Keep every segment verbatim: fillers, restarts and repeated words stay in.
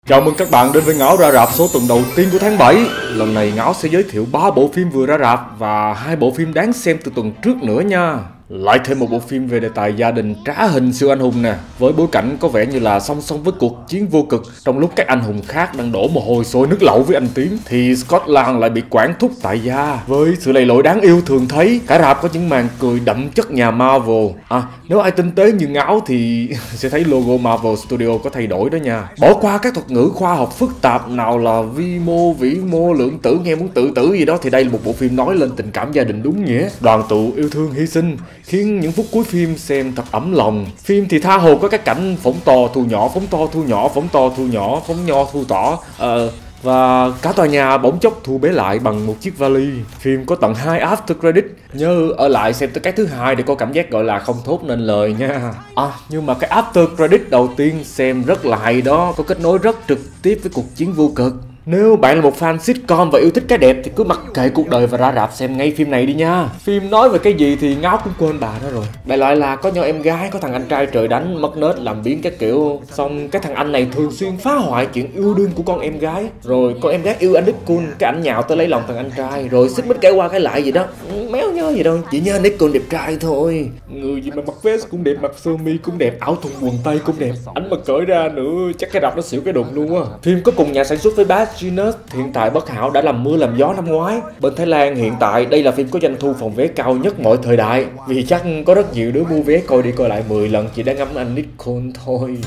Chào mừng các bạn đến với Ngáo ra rạp số tuần đầu tiên của tháng bảy. Lần này Ngáo sẽ giới thiệu ba bộ phim vừa ra rạp và hai bộ phim đáng xem từ tuần trước nữa nha. Lại thêm một bộ phim về đề tài gia đình trá hình siêu anh hùng nè, với bối cảnh có vẻ như là song song với cuộc chiến vô cực. Trong lúc các anh hùng khác đang đổ mồ hôi sôi nước lẩu với anh Tiến, thì Scotland lại bị quản thúc tại gia. Với sự lầy lội đáng yêu thường thấy, cả rạp có những màn cười đậm chất nhà Marvel. À, nếu ai tinh tế như Ngáo thì sẽ thấy logo Marvel Studio có thay đổi đó nha. Bỏ qua các thuật ngữ khoa học phức tạp nào là vi mô, vĩ mô, lượng tử nghe muốn tự tử gì đó, thì đây là một bộ phim nói lên tình cảm gia đình đúng nghĩa. Đoàn tụ yêu thương hy sinh khiến những phút cuối phim xem thật ấm lòng. Phim thì tha hồ có các cảnh phóng to thu nhỏ, phóng to thu nhỏ, phóng to thu nhỏ, phóng nho thu tỏ, ờ, và cả tòa nhà bỗng chốc thu bé lại bằng một chiếc vali. Phim có tận hai after credit, nhớ ở lại xem tới cái thứ hai để có cảm giác gọi là không thốt nên lời nha. À, nhưng mà cái after credit đầu tiên xem rất là hay đó, có kết nối rất trực tiếp với cuộc chiến vô cực. Nếu bạn là một fan sitcom và yêu thích cái đẹp thì cứ mặc kệ cuộc đời và ra rạp xem ngay phim này đi nha. Phim nói về cái gì thì Ngáo cũng quên bà đó rồi. Đại loại là có nhỏ em gái, có thằng anh trai trời đánh, mất nết làm biến các kiểu. Xong cái thằng anh này thường xuyên phá hoại chuyện yêu đương của con em gái. Rồi con em gái yêu anh Nick, cái ảnh nhạo tới lấy lòng thằng anh trai. Rồi xích mích cãi qua cái lại gì đó, méo nhớ gì đâu, chỉ nhớ Nick đẹp trai thôi. Người gì mà mặc vest cũng đẹp, mặc sơ mi cũng đẹp, áo thun quần tây cũng đẹp. Ảnh mà cởi ra nữa chắc cái rạp nó xỉu cái đụng luôn á. Phim có cùng nhà sản xuất với bác Genius, hiện tại bất hảo đã làm mưa làm gió năm ngoái. Bên Thái Lan hiện tại đây là phim có doanh thu phòng vé cao nhất mọi thời đại, vì chắc có rất nhiều đứa mua vé coi đi coi lại mười lần chỉ để ngắm anh Nicole thôi.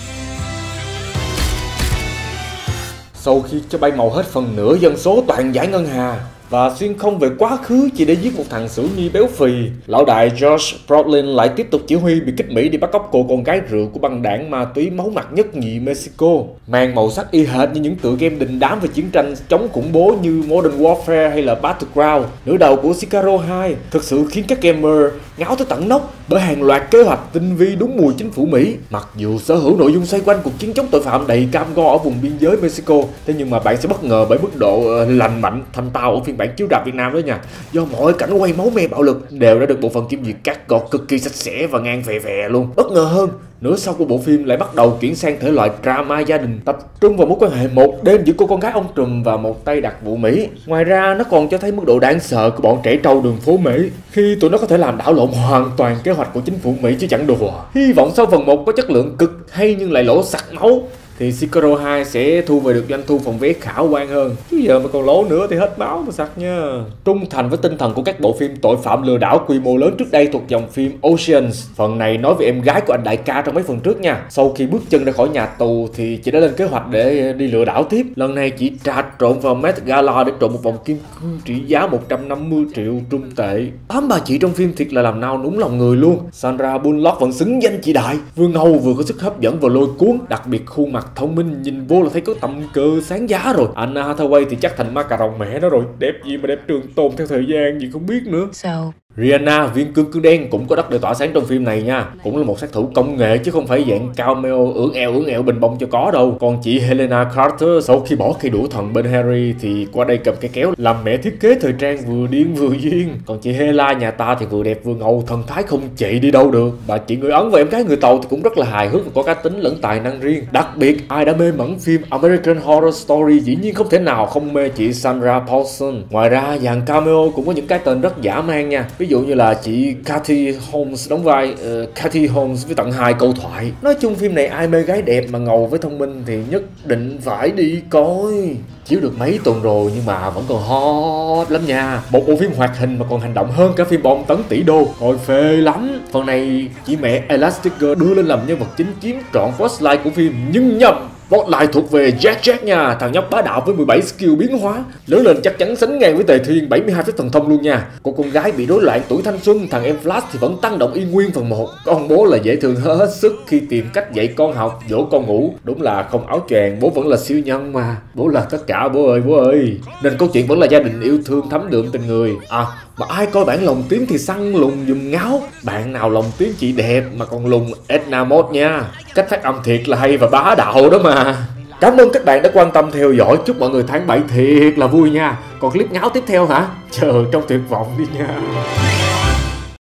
Sau khi cho bay màu hết phần nửa dân số toàn giải ngân hà và xuyên không về quá khứ chỉ để giết một thằng xử nghi béo phì, lão đại George Brolin lại tiếp tục chỉ huy bị kích Mỹ đi bắt cóc cô con gái rượu của băng đảng ma túy máu mặt nhất nhì Mexico. Mang màu sắc y hệt như những tựa game đình đám về chiến tranh chống khủng bố như Modern Warfare hay là Battleground. Nửa đầu của Sicario hai thực sự khiến các gamer ngáo tới tận nóc bởi hàng loạt kế hoạch tinh vi đúng mùi chính phủ Mỹ. Mặc dù sở hữu nội dung xoay quanh cuộc chiến chống tội phạm đầy cam go ở vùng biên giới Mexico, thế nhưng mà bạn sẽ bất ngờ bởi mức độ uh, lành mạnh thanh tao ở phiên bản chiếu rạp Việt Nam đó nha. Do mọi cảnh quay máu me bạo lực đều đã được bộ phận kiểm duyệt cắt gọt cực kỳ sạch sẽ và ngang phè phè luôn. Bất ngờ hơn, nửa sau của bộ phim lại bắt đầu chuyển sang thể loại drama gia đình, tập trung vào mối quan hệ một đêm giữa cô con gái ông trùm và một tay đặc vụ Mỹ. Ngoài ra nó còn cho thấy mức độ đáng sợ của bọn trẻ trâu đường phố Mỹ khi tụi nó có thể làm đảo lộn hoàn toàn kế hoạch của chính phủ Mỹ chứ chẳng đùa. Hy vọng sau phần một có chất lượng cực hay nhưng lại lỗ sặc máu thì Sicario hai sẽ thu về được doanh thu phòng vé khả quan hơn. Chứ giờ mà còn lỗ nữa thì hết máu mà sặc nha. Trung thành với tinh thần của các bộ phim tội phạm lừa đảo quy mô lớn trước đây thuộc dòng phim Oceans, phần này nói về em gái của anh đại ca trong mấy phần trước nha. Sau khi bước chân ra khỏi nhà tù thì chị đã lên kế hoạch để đi lừa đảo tiếp. Lần này chị trà trộn vào Met Gala để trộn một vòng kim cương trị giá một trăm năm mươi triệu trung tệ. Tám bà chị trong phim thiệt là làm nao núng lòng người luôn. Sandra Bullock vẫn xứng danh chị đại, vừa ngầu vừa có sức hấp dẫn và lôi cuốn, đặc biệt khuôn mặt thông minh nhìn vô là thấy có tầm cơ sáng giá rồi. Anna Hathaway thì chắc thành ma cà rồng mẹ nó rồi, đẹp gì mà đẹp trường tồn theo thời gian gì không biết nữa. So. Rihanna, viên cương cương đen cũng có đất để tỏa sáng trong phim này nha. Cũng là một sát thủ công nghệ chứ không phải dạng cameo ưỡn eo ưỡn eo bình bông cho có đâu. Còn chị Helena Carter sau khi bỏ cây đũa thần bên Harry thì qua đây cầm cây kéo làm mẹ thiết kế thời trang vừa điên vừa duyên. Còn chị Hela nhà ta thì vừa đẹp vừa ngầu, thần thái không chạy đi đâu được. Bà chị người Ấn và em gái người Tàu thì cũng rất là hài hước và có cá tính lẫn tài năng riêng. Đặc biệt ai đã mê mẩn phim American Horror Story dĩ nhiên không thể nào không mê chị Sandra Paulson. Ngoài ra dàn cameo cũng có những cái tên rất dã man nha. Ví dụ như là chị Katie Holmes đóng vai uh, Katie Holmes với tận hai câu thoại. Nói chung phim này ai mê gái đẹp mà ngầu với thông minh thì nhất định phải đi coi. Chiếu được mấy tuần rồi nhưng mà vẫn còn hot lắm nha. Một bộ phim hoạt hình mà còn hành động hơn cả phim bom tấn tỷ đô, coi phê lắm. Phần này chị mẹ Elastigirl đưa lên làm nhân vật chính chiếm trọn spotlight của phim, nhưng nhầm, spotlight thuộc về Jack Jack nha. Thằng nhóc bá đạo với mười bảy skill biến hóa, lớn lên chắc chắn sánh ngang với Tề Thiên bảy mươi hai phép thần thông luôn nha. Cô con gái bị rối loạn tuổi thanh xuân, thằng em Flash thì vẫn tăng động y nguyên phần một. Con bố là dễ thương hết sức khi tìm cách dạy con học, dỗ con ngủ. Đúng là không áo choàng, bố vẫn là siêu nhân mà. Bố là tất cả bố ơi, bố ơi. Nên câu chuyện vẫn là gia đình yêu thương thấm đượm tình người. À, mà ai coi bản lồng tiếng thì săn lùng dùm Ngáo. Bạn nào lồng tiếng chị đẹp mà còn lùng Edna Mode nha. Cách phát âm thiệt là hay và bá đạo đó mà. Cảm ơn các bạn đã quan tâm theo dõi. Chúc mọi người tháng bảy thiệt là vui nha. Còn clip Ngáo tiếp theo hả? Chờ trong tuyệt vọng đi nha.